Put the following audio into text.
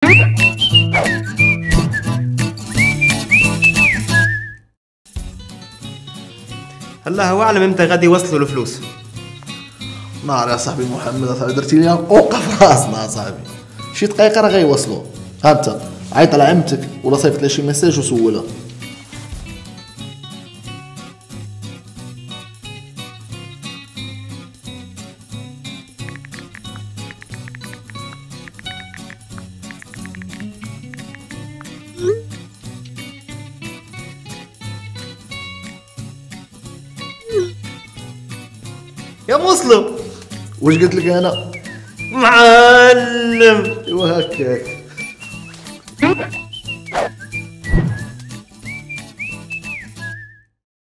هلا هو اعلم امتى غادي يوصلوا الفلوس؟ نار يا صاحبي محمد، اصاحبي درتي لي اوقف راسنا اصاحبي. شي دقيقه راه غيوصلوا. ها انت عيط على عمتك ولا صيفط لها شي ميساج وسولها. يا مسلم واش قلت لك انا؟ معلم. ايوا هكاك.